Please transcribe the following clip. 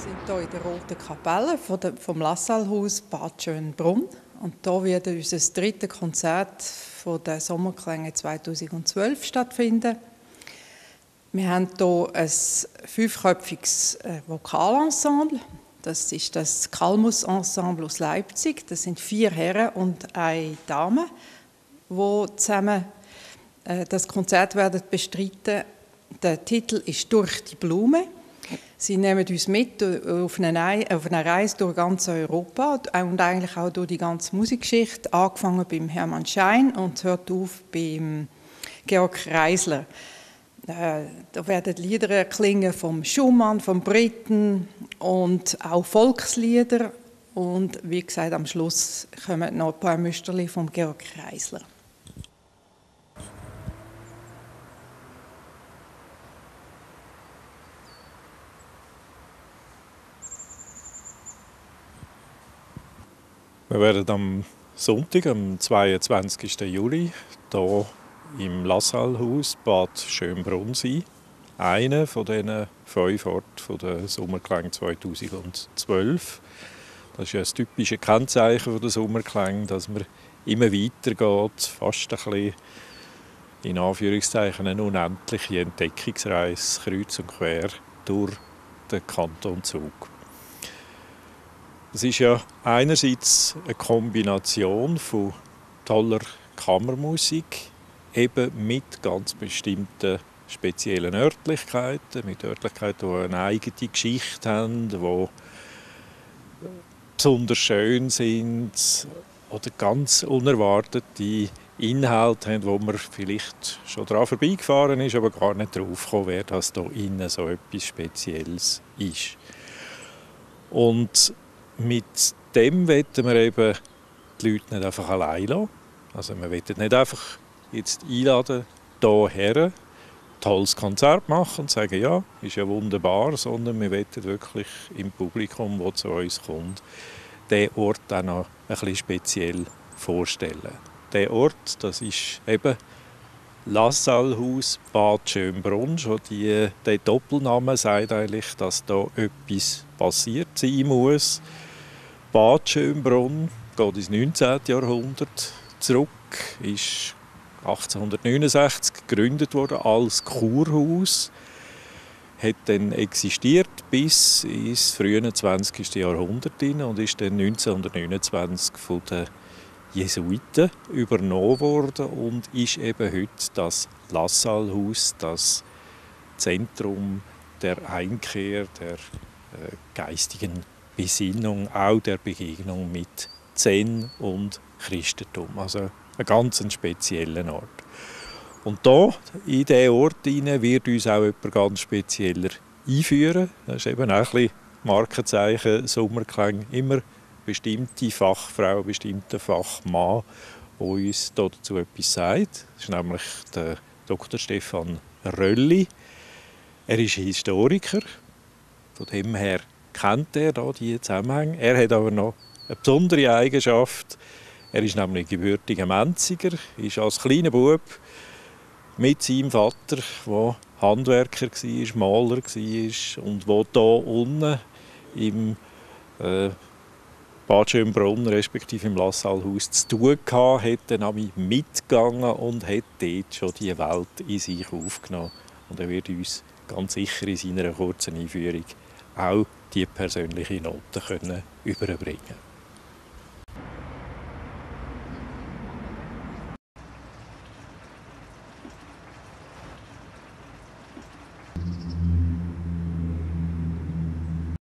sind hier in der Roten Kapelle vom Lassalhaus Bad Schönbrunn. Und hier wird unser drittes Konzert von der Sommerklänge 2012 stattfinden. Wir haben hier ein 5-köpfiges Vokalensemble. Das ist das Kalmus-Ensemble aus Leipzig. Das sind 4 Herren und eine Dame, die zusammen das Konzert werden bestreiten. Der Titel ist «Durch die Blume». Sie nehmen uns mit auf eine Reise durch ganz Europa und eigentlich auch durch die ganze Musikgeschichte, angefangen beim Hermann Schein und hört auf beim Georg Kreisler. Da werden Lieder klingen vom Schumann, vom Britten und auch Volkslieder. Und wie gesagt, am Schluss kommen noch ein paar Müsterli vom Georg Kreisler. Wir werden am Sonntag, am 22. Juli, hier im Lassalhaus Bad Schönbrunn sein. Einer von diesen 5 Orten der Sommerklänge 2012. Das ist ja das typische Kennzeichen der Sommerklänge, dass man immer weitergeht, fast ein bisschen, in Anführungszeichen, eine unendliche Entdeckungsreise kreuz und quer durch den Kanton Zug. Es ist ja einerseits eine Kombination von toller Kammermusik, eben mit ganz bestimmten speziellen Örtlichkeiten, mit Örtlichkeiten, die eine eigene Geschichte haben, die besonders schön sind oder ganz unerwartete Inhalte haben, wo man vielleicht schon daran vorbeigefahren ist, aber gar nicht drauf gekommen wäre, dass hier innen so etwas Spezielles ist. Und mit dem wollen wir eben die Leute nicht einfach allein lassen. Also wir wollen nicht einfach jetzt einladen, hierher ein tolles Konzert machen und sagen, ja, ist ja wunderbar, sondern wir wollen wirklich im Publikum, das zu uns kommt, diesen Ort auch noch ein bisschen speziell vorstellen. Der Ort, das ist eben Lassalhaus Bad Schönbrunn. Schon der Doppelname sagt eigentlich, dass da etwas passiert sein muss. Bad Schönbrunn geht ins 19. Jahrhundert zurück, ist 1869 gegründet worden als Kurhaus, hat dann existiert bis ins frühe 20. Jahrhundert und ist dann 1929 von den Jesuiten übernommen worden und ist eben heute das Lassalhaus, das Zentrum der Einkehr, der geistigen Besinnung, auch der Begegnung mit Zen und Christentum. Also ein ganz spezieller Ort. Und hier, in diesen Ort wird uns auch jemand ganz spezieller einführen. Das ist eben auch ein bisschen Markenzeichen Sommerklang. Immer bestimmte Fachfrau, bestimmter Fachmann, der uns dazu etwas sagt. Das ist nämlich der Dr. Stefan Rölli. Er ist Historiker. Von dem her kennt er da die Zusammenhänge. Er hat aber noch eine besondere Eigenschaft. Er ist nämlich gebürtiger Menziger, ist als kleiner Bub mit seinem Vater, der Handwerker war, Maler war und der hier unten im Bad Schönbrunn, respektive im Lassalhaus, zu tun hatte, dann mitgegangen und hat dort schon die Welt in sich aufgenommen. Und er wird uns ganz sicher in seiner kurzen Einführung auch die persönliche Note überbringen können.